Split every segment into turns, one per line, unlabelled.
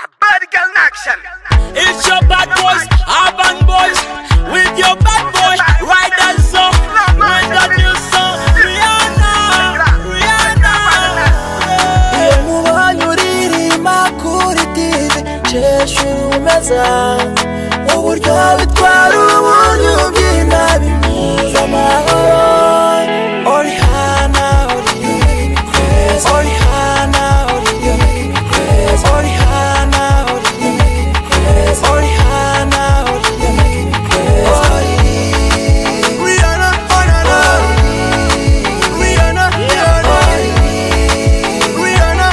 Bad girl in action.
It's your bad boys, urban boys, with your bad boy, ride that song, with that new song, Rihanna, Rihanna.
Iyo mubonye uririmba kuri TV, cesha umeza, uburyo bitwara ubonye ubyina bimuza amahoro. Rihanna, you make me crazy. Rihanna, you make me crazy. Rihanna, you make me crazy. Rihanna, you make me crazy. Rihanna, Rihanna, Rihanna, Rihanna,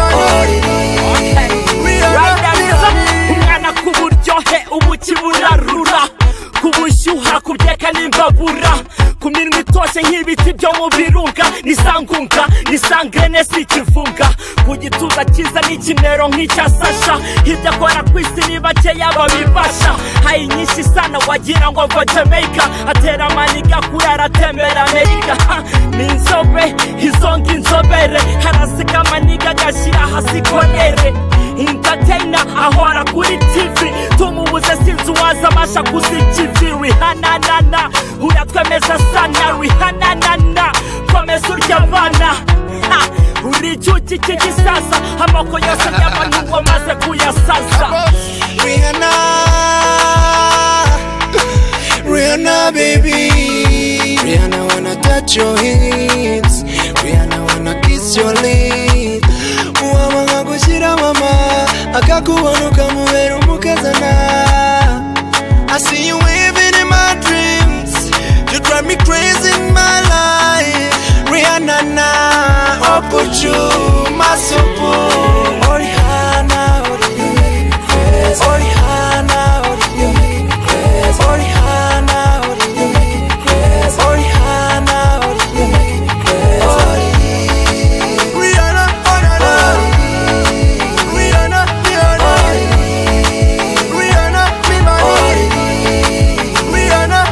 Umwana kuburyohe umukiburarura, kubushyuha kubyeka n'imbabura, kuminwa itoshe nk'ibiti byo mu birunga, nisangunga nisangene sikivunga, ku gituza cyiza n'ikimero nk'icya Sasha, hirya akora ku isi ni bakeya babibasha, hayi nyinshi sana wagira ngo ava Jamaica, atera amaniga kuri aratembera Amerika, ni inzobe izonga inzobere, harasika amaniga agashyira hasi konere, entertainer ahora kuri TV, tumubuze sinzi uwazabasha kuzikivi. Rihanna nana uratwemeza sana, Rihanna nana komeza urya abana, uri icyuki cy'igisasa, amoko yose y'abantu wamaze kuyasaza.
Rihanna, Rihanna baby, Rihanna wanna touch your hips, Rihanna wanna kiss your lips, uwamanga gushyira mama akakubona ukamubera umukazana. I see you living in my dreams, you drive me crazy in my life. Rihanna na opuchu masupu. Rihanna, you make me crazy. Rihanna, you make me crazy. Rihanna, you make me crazy. Rihanna, you make me crazy. Rihanna, Rihanna, Rihanna, Rihanna, Rihanna,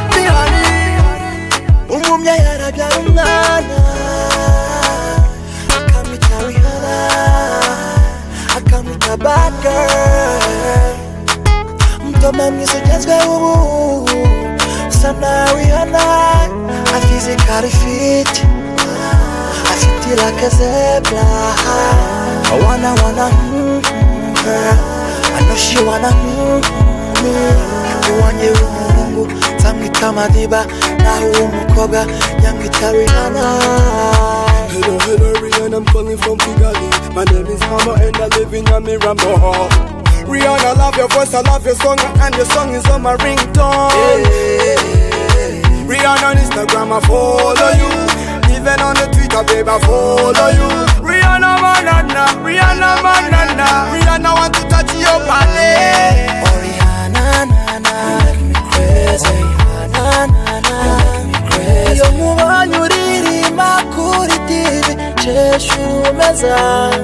umumya yarabyara umwana akamwita Rihanna, akamwita bad girl, mutoma mwiza ugezweho ubu usa na Rihanna, physically fit, afite like a zebra. I wanna her, I know she wanna uwanye w'umuhungu tamwita Madiba, naho umukobwa yamwita Rihanna.
Hello, Rihanna, I'm calling from Kigali. My name is Hammer and I live in Amirambo. Rihanna, I love your voice, I love your song, and your song is on my ringtone. Rihanna on Instagram, I follow you. Even on the Twitter, babe, I follow you. Rihanna, manana, Rihanna, manana. Rihanna want to touch your body.
Rihanna, nana, make me crazy. Rihanna, nana, make me crazy. Iyo mubonye uririmba kuri TV, cesha umeza,